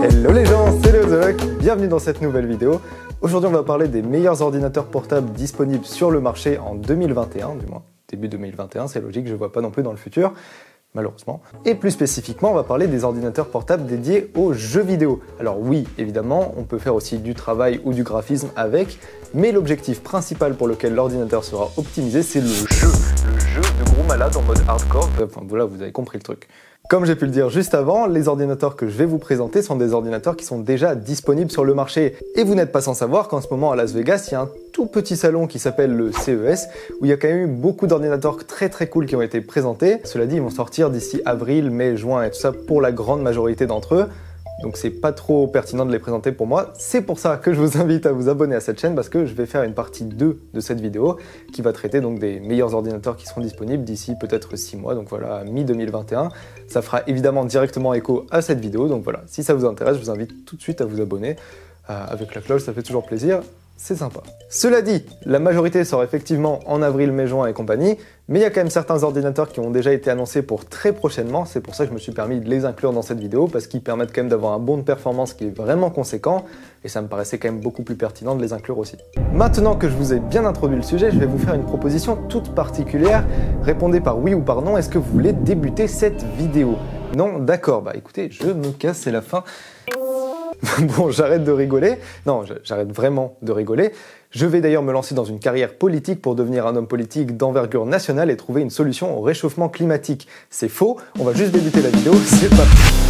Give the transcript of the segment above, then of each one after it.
Hello les gens, c'est Léo The Luck, bienvenue dans cette nouvelle vidéo. Aujourd'hui on va parler des meilleurs ordinateurs portables disponibles sur le marché en 2021, du moins début 2021, c'est logique, je ne vois pas non plus dans le futur, malheureusement. Et plus spécifiquement, on va parler des ordinateurs portables dédiés aux jeux vidéo. Alors oui, évidemment, on peut faire aussi du travail ou du graphisme avec, mais l'objectif principal pour lequel l'ordinateur sera optimisé, c'est le jeu de gros malade en mode hardcore. Enfin voilà, vous avez compris le truc. Comme j'ai pu le dire juste avant, les ordinateurs que je vais vous présenter sont des ordinateurs qui sont déjà disponibles sur le marché. Et vous n'êtes pas sans savoir qu'en ce moment à Las Vegas, il y a un tout petit salon qui s'appelle le CES, où il y a quand même eu beaucoup d'ordinateurs très cool qui ont été présentés. Cela dit, ils vont sortir d'ici avril, mai, juin et tout ça pour la grande majorité d'entre eux. Donc c'est pas trop pertinent de les présenter pour moi. C'est pour ça que je vous invite à vous abonner à cette chaîne parce que je vais faire une partie 2 de cette vidéo qui va traiter donc des meilleurs ordinateurs qui seront disponibles d'ici peut-être 6 mois, donc voilà, mi-2021. Ça fera évidemment directement écho à cette vidéo, donc voilà, si ça vous intéresse, je vous invite tout de suite à vous abonner. Avec la cloche, ça fait toujours plaisir. C'est sympa. Cela dit, la majorité sort effectivement en avril, mai, juin et compagnie, mais il y a quand même certains ordinateurs qui ont déjà été annoncés pour très prochainement, c'est pour ça que je me suis permis de les inclure dans cette vidéo, parce qu'ils permettent quand même d'avoir un bon de performance qui est vraiment conséquent, et ça me paraissait quand même beaucoup plus pertinent de les inclure aussi. Maintenant que je vous ai bien introduit le sujet, je vais vous faire une proposition toute particulière. Répondez par oui ou par non, est-ce que vous voulez débuter cette vidéo? Non? D'accord, bah écoutez, je me casse, c'est la fin. Bon, j'arrête de rigoler. Non, j'arrête vraiment de rigoler. Je vais d'ailleurs me lancer dans une carrière politique pour devenir un homme politique d'envergure nationale et trouver une solution au réchauffement climatique. C'est faux, on va juste débuter la vidéo, c'est pas...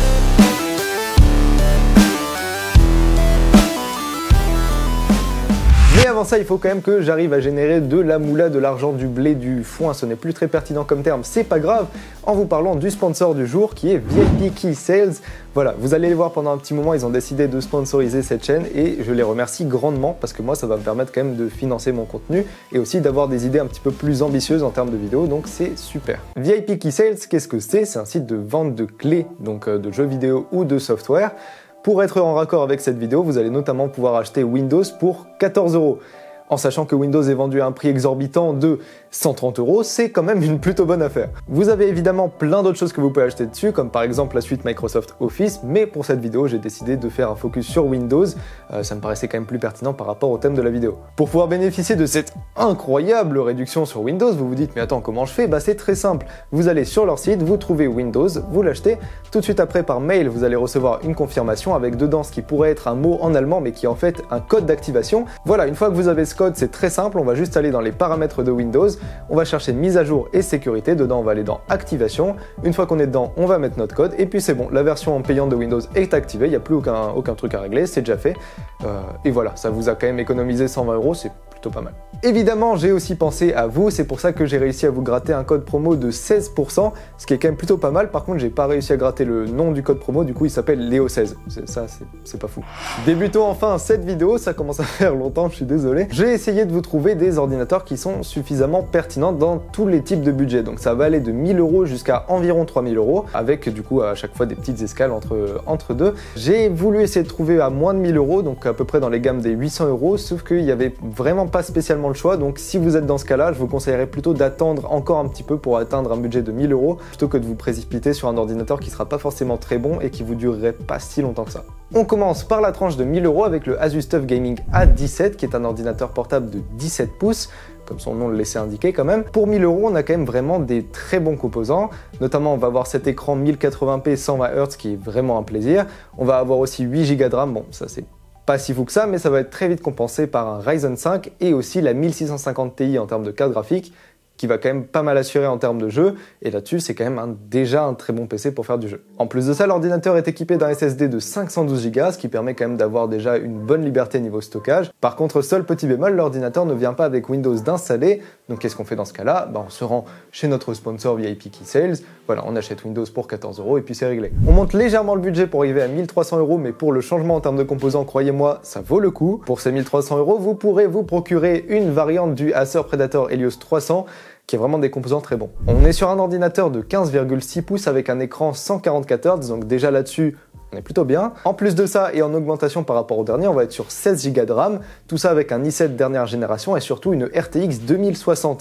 Mais avant ça, il faut quand même que j'arrive à générer de la moula, de l'argent, du blé, du foin. Ce n'est plus très pertinent comme terme, c'est pas grave, en vous parlant du sponsor du jour qui est VIP Key Sales. Voilà, vous allez les voir pendant un petit moment, ils ont décidé de sponsoriser cette chaîne et je les remercie grandement parce que moi ça va me permettre quand même de financer mon contenu et aussi d'avoir des idées un petit peu plus ambitieuses en termes de vidéos, donc c'est super. VIP Key Sales, qu'est-ce que c'est? C'est un site de vente de clés, donc de jeux vidéo ou de software. Pour être en raccord avec cette vidéo, vous allez notamment pouvoir acheter Windows pour 14 €. En sachant que Windows est vendu à un prix exorbitant de 130 €, c'est quand même une plutôt bonne affaire. Vous avez évidemment plein d'autres choses que vous pouvez acheter dessus, comme par exemple la suite Microsoft Office, mais pour cette vidéo, j'ai décidé de faire un focus sur Windows. Ça me paraissait quand même plus pertinent par rapport au thème de la vidéo. Pour pouvoir bénéficier de cette incroyable réduction sur Windows, vous vous dites, mais attends, comment je fais? Bah c'est très simple. Vous allez sur leur site, vous trouvez Windows, vous l'achetez. Tout de suite après, par mail, vous allez recevoir une confirmation avec dedans ce qui pourrait être un mot en allemand, mais qui est en fait un code d'activation. Voilà, une fois que vous avez ce code, c'est très simple, on va juste aller dans les paramètres de Windows, on va chercher mise à jour et sécurité, dedans on va aller dans activation, une fois qu'on est dedans, on va mettre notre code, et puis c'est bon, la version payante de Windows est activée, il n'y a plus aucun truc à régler, c'est déjà fait, et voilà, ça vous a quand même économisé 120 €, c'est plutôt pas mal. Évidemment, j'ai aussi pensé à vous, c'est pour ça que j'ai réussi à vous gratter un code promo de 16%, ce qui est quand même plutôt pas mal. Par contre, j'ai pas réussi à gratter le nom du code promo, du coup il s'appelle Léo16. Ça, c'est pas fou. Débutons enfin cette vidéo, ça commence à faire longtemps, je suis désolé. J'ai essayé de vous trouver des ordinateurs qui sont suffisamment pertinents dans tous les types de budgets. Donc ça va aller de 1000 € jusqu'à environ 3000 €, avec du coup à chaque fois des petites escales entre deux. J'ai voulu essayer de trouver à moins de 1000 €, donc à peu près dans les gammes des 800 €, sauf qu'il y avait vraiment pas spécialement le choix, donc si vous êtes dans ce cas-là, je vous conseillerais plutôt d'attendre encore un petit peu pour atteindre un budget de 1000 € plutôt que de vous précipiter sur un ordinateur qui sera pas forcément très bon et qui vous durerait pas si longtemps que ça. On commence par la tranche de 1000 € avec le Asus TUF Gaming A17 qui est un ordinateur portable de 17 pouces, comme son nom le laissait indiquer quand même. Pour 1000 €, on a quand même vraiment des très bons composants, notamment on va avoir cet écran 1080p 120 Hz qui est vraiment un plaisir. On va avoir aussi 8 Go de RAM, bon ça c'est pas si fou que ça, mais ça va être très vite compensé par un Ryzen 5 et aussi la 1650 Ti en termes de carte graphique, qui va quand même pas mal assurer en termes de jeu, et là-dessus c'est quand même déjà un très bon PC pour faire du jeu. En plus de ça, l'ordinateur est équipé d'un SSD de 512 Go, ce qui permet quand même d'avoir déjà une bonne liberté niveau stockage. Par contre, seul petit bémol, l'ordinateur ne vient pas avec Windows d'installer, donc qu'est-ce qu'on fait dans ce cas-là? On se rend chez notre sponsor VIP Key Sales, voilà, on achète Windows pour 14 € et puis c'est réglé. On monte légèrement le budget pour arriver à 1300 €, mais pour le changement en termes de composants, croyez-moi, ça vaut le coup. Pour ces 1300 €, vous pourrez vous procurer une variante du Acer Predator Helios 300, qui a vraiment des composants très bons. On est sur un ordinateur de 15,6 pouces avec un écran 144 Hz, donc déjà là-dessus, on est plutôt bien. En plus de ça, et en augmentation par rapport au dernier, on va être sur 16 Go de RAM, tout ça avec un i7 dernière génération et surtout une RTX 2060.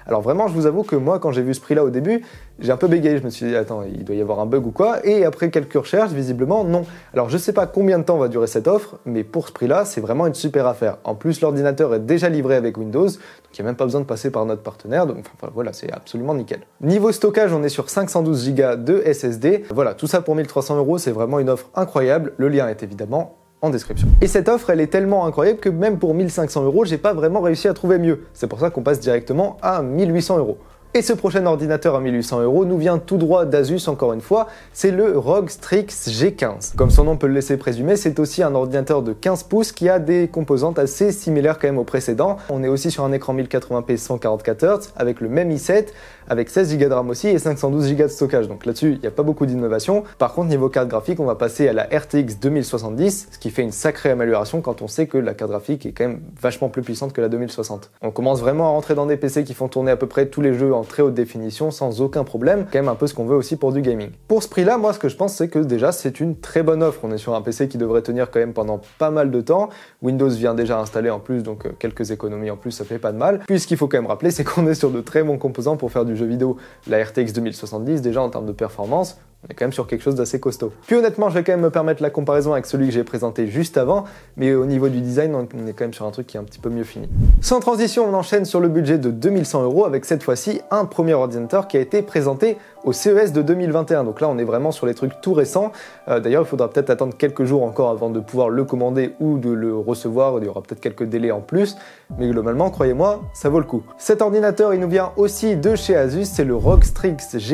Alors vraiment, je vous avoue que moi, quand j'ai vu ce prix-là au début, j'ai un peu bégayé, je me suis dit, attends, il doit y avoir un bug ou quoi, et après quelques recherches, visiblement, non. Alors je sais pas combien de temps va durer cette offre, mais pour ce prix-là, c'est vraiment une super affaire. En plus, l'ordinateur est déjà livré avec Windows, donc il n'y a même pas besoin de passer par notre partenaire, donc enfin, voilà, c'est absolument nickel. Niveau stockage, on est sur 512 Go de SSD. Voilà, tout ça pour 1300 €, c'est vraiment une offre incroyable. Le lien est évidemment en description. Et cette offre, elle est tellement incroyable que même pour 1500 €, j'ai pas vraiment réussi à trouver mieux. C'est pour ça qu'on passe directement à 1800 €. Et ce prochain ordinateur à 1800 € nous vient tout droit d'Asus, encore une fois, c'est le ROG Strix G15. Comme son nom peut le laisser présumer, c'est aussi un ordinateur de 15 pouces qui a des composantes assez similaires quand même au précédent. On est aussi sur un écran 1080p 144 Hz avec le même i7, avec 16 Go de RAM aussi et 512 Go de stockage. Donc là-dessus, il n'y a pas beaucoup d'innovation. Par contre, niveau carte graphique, on va passer à la RTX 2070, ce qui fait une sacrée amélioration quand on sait que la carte graphique est quand même vachement plus puissante que la 2060. On commence vraiment à rentrer dans des PC qui font tourner à peu près tous les jeux en très haute définition sans aucun problème, quand même un peu ce qu'on veut aussi pour du gaming. Pour ce prix-là, moi ce que je pense c'est que déjà c'est une très bonne offre. On est sur un PC qui devrait tenir quand même pendant pas mal de temps. Windows vient déjà installer en plus, donc quelques économies en plus, ça fait pas de mal. Puis ce qu'il faut quand même rappeler, c'est qu'on est sur de très bons composants pour faire du jeu vidéo. La RTX 2070, déjà en termes de performance, on est quand même sur quelque chose d'assez costaud. Puis honnêtement, je vais quand même me permettre la comparaison avec celui que j'ai présenté juste avant, mais au niveau du design, on est quand même sur un truc qui est un petit peu mieux fini. Sans transition, on enchaîne sur le budget de 2100 € avec cette fois-ci un premier ordinateur qui a été présenté au CES de 2021. Donc là, on est vraiment sur les trucs tout récents. D'ailleurs, il faudra peut-être attendre quelques jours encore avant de pouvoir le commander ou de le recevoir. Il y aura peut-être quelques délais en plus, mais globalement, croyez-moi, ça vaut le coup. Cet ordinateur, il nous vient aussi de chez Asus, c'est le ROG Strix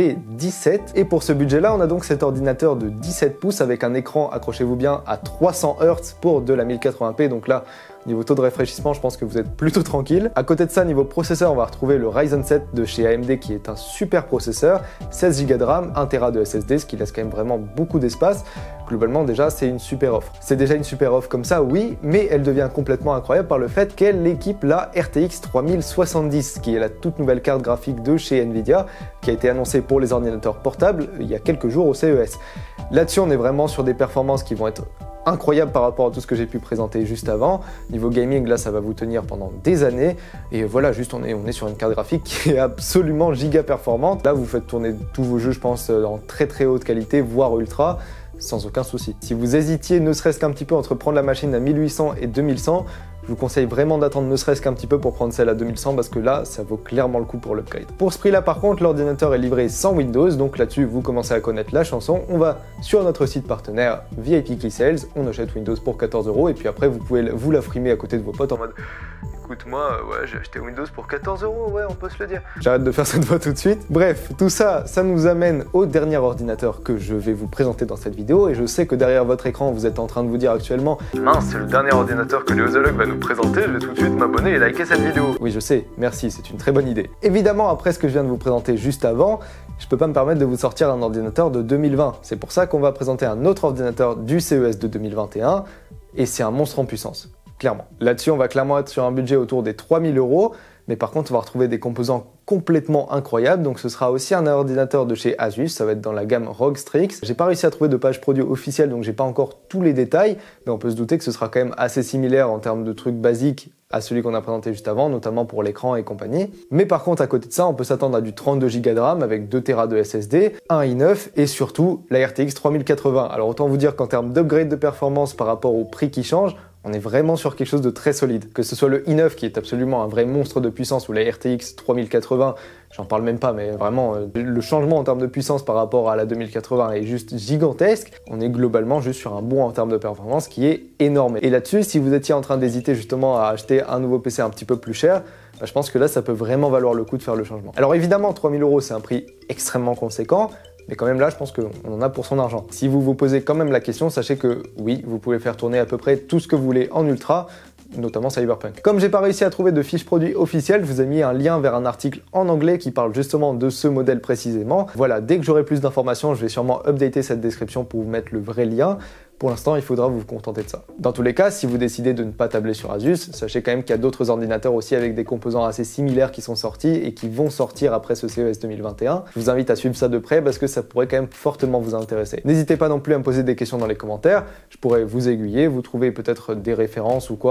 G17. Et pour ce budget-là, on a donc cet ordinateur de 17 pouces avec un écran, accrochez-vous bien, à 300 Hz pour de la 1080p. Donc là, niveau taux de rafraîchissement, je pense que vous êtes plutôt tranquille. À côté de ça, niveau processeur, on va retrouver le Ryzen 7 de chez AMD qui est un super processeur, 16 Go de RAM, 1 Tera de SSD, ce qui laisse quand même vraiment beaucoup d'espace. Globalement, déjà, c'est une super offre. C'est déjà une super offre comme ça, oui, mais elle devient complètement incroyable par le fait qu'elle équipe la RTX 3070, qui est la toute nouvelle carte graphique de chez Nvidia, qui a été annoncée pour les ordinateurs portables il y a quelques jours au CES. Là-dessus, on est vraiment sur des performances qui vont être incroyable par rapport à tout ce que j'ai pu présenter juste avant. Niveau gaming, là, ça va vous tenir pendant des années. Et voilà, juste, on est sur une carte graphique qui est absolument giga performante. Là, vous faites tourner tous vos jeux, je pense, en très très haute qualité, voire ultra, sans aucun souci. Si vous hésitiez, ne serait-ce qu'un petit peu entre prendre la machine à 1800 et 2100, je vous conseille vraiment d'attendre ne serait-ce qu'un petit peu pour prendre celle à 2100 parce que là, ça vaut clairement le coup pour l'upgrade. Pour ce prix-là, par contre, l'ordinateur est livré sans Windows, donc là-dessus, vous commencez à connaître la chanson. On va sur notre site partenaire VIP Key Sales, on achète Windows pour 14 € et puis après, vous pouvez vous la frimer à côté de vos potes en mode écoute, moi, ouais, j'ai acheté Windows pour 14 €, ouais, on peut se le dire. J'arrête de faire cette voix tout de suite. Bref, tout ça, ça nous amène au dernier ordinateur que je vais vous présenter dans cette vidéo. Et je sais que derrière votre écran, vous êtes en train de vous dire actuellement mince, c'est le dernier ordinateur que Léozologue va nous présenter, je vais tout de suite m'abonner et liker cette vidéo. Oui, je sais, merci, c'est une très bonne idée. Évidemment, après ce que je viens de vous présenter juste avant, je peux pas me permettre de vous sortir un ordinateur de 2020. C'est pour ça qu'on va présenter un autre ordinateur du CES de 2021, et c'est un monstre en puissance. Clairement. Là-dessus, on va clairement être sur un budget autour des 3000 €, mais par contre, on va retrouver des composants complètement incroyables. Donc, ce sera aussi un ordinateur de chez Asus, ça va être dans la gamme ROG Strix. J'ai pas réussi à trouver de page produit officielle, donc j'ai pas encore tous les détails, mais on peut se douter que ce sera quand même assez similaire en termes de trucs basiques à celui qu'on a présenté juste avant, notamment pour l'écran et compagnie. Mais par contre, à côté de ça, on peut s'attendre à du 32 Go de RAM avec 2 Tera de SSD, un i9 et surtout la RTX 3080. Alors autant vous dire qu'en termes d'upgrade de performance par rapport au prix qui change, on est vraiment sur quelque chose de très solide. Que ce soit le i9 qui est absolument un vrai monstre de puissance ou la RTX 3080, j'en parle même pas, mais vraiment le changement en termes de puissance par rapport à la 2080 est juste gigantesque. On est globalement juste sur un bond en termes de performance qui est énorme. Et là-dessus, si vous étiez en train d'hésiter justement à acheter un nouveau PC un petit peu plus cher, je pense que là, ça peut vraiment valoir le coup de faire le changement. Alors évidemment, 3000 €, c'est un prix extrêmement conséquent, mais quand même là, je pense qu'on en a pour son argent. Si vous vous posez quand même la question, sachez que oui, vous pouvez faire tourner à peu près tout ce que vous voulez en ultra, notamment Cyberpunk. Comme j'ai pas réussi à trouver de fiche produit officielle, je vous ai mis un lien vers un article en anglais qui parle justement de ce modèle précisément. Voilà, dès que j'aurai plus d'informations, je vais sûrement updater cette description pour vous mettre le vrai lien. Pour l'instant, il faudra vous contenter de ça. Dans tous les cas, si vous décidez de ne pas tabler sur Asus, sachez quand même qu'il y a d'autres ordinateurs aussi avec des composants assez similaires qui sont sortis et qui vont sortir après ce CES 2021. Je vous invite à suivre ça de près parce que ça pourrait quand même fortement vous intéresser. N'hésitez pas non plus à me poser des questions dans les commentaires, je pourrais vous aiguiller, vous trouver peut-être des références ou quoi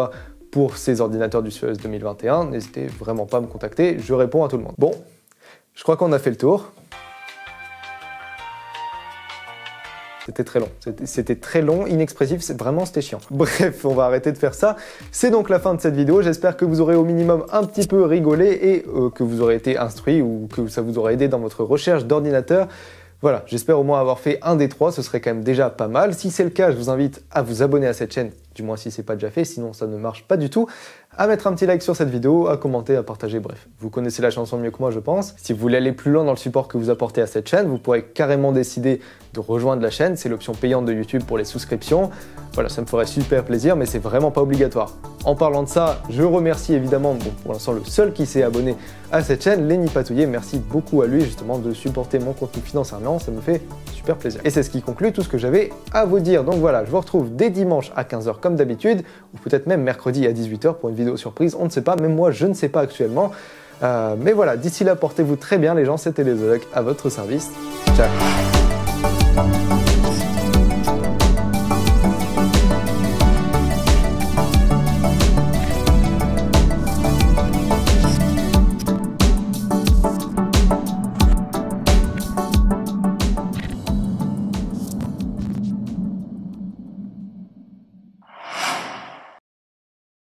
pour ces ordinateurs du CES 2021, n'hésitez vraiment pas à me contacter, je réponds à tout le monde. Bon, je crois qu'on a fait le tour. C'était très long, c'était très long, inexpressif, c'était chiant. Bref, on va arrêter de faire ça. C'est donc la fin de cette vidéo, j'espère que vous aurez au minimum un petit peu rigolé et que vous aurez été instruit ou que ça vous aura aidé dans votre recherche d'ordinateur. Voilà, j'espère au moins avoir fait un des trois, ce serait quand même déjà pas mal. Si c'est le cas, je vous invite à vous abonner à cette chaîne, du moins si c'est pas déjà fait, sinon ça ne marche pas du tout, à mettre un petit like sur cette vidéo, à commenter, à partager, bref. Vous connaissez la chanson mieux que moi, je pense. Si vous voulez aller plus loin dans le support que vous apportez à cette chaîne, vous pourrez carrément décider de rejoindre la chaîne, c'est l'option payante de YouTube pour les souscriptions. Voilà, ça me ferait super plaisir, mais c'est vraiment pas obligatoire. En parlant de ça, je remercie évidemment, bon, pour l'instant le seul qui s'est abonné à cette chaîne, Lenny Patouillet. Merci beaucoup à lui justement de supporter mon contenu financièrement, ça me fait super plaisir. Et c'est ce qui conclut tout ce que j'avais à vous dire. Donc voilà, je vous retrouve dès dimanche à 15 h comme d'habitude, ou peut-être même mercredi à 18 h pour une vidéo surprise, on ne sait pas, même moi je ne sais pas actuellement. Mais voilà, d'ici là, portez-vous très bien les gens, c'était les Zoloc à votre service. Ciao.